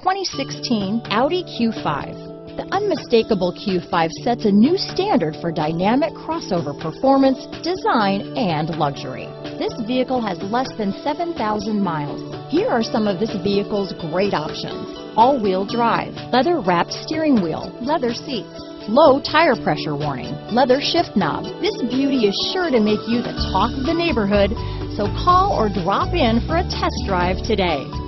2016 Audi Q5. The unmistakable Q5 sets a new standard for dynamic crossover performance, design, and luxury. This vehicle has less than 7,000 miles. Here are some of this vehicle's great options: all-wheel drive, leather-wrapped steering wheel, leather seats, low tire pressure warning, leather shift knob. This beauty is sure to make you the talk of the neighborhood, so call or drop in for a test drive today.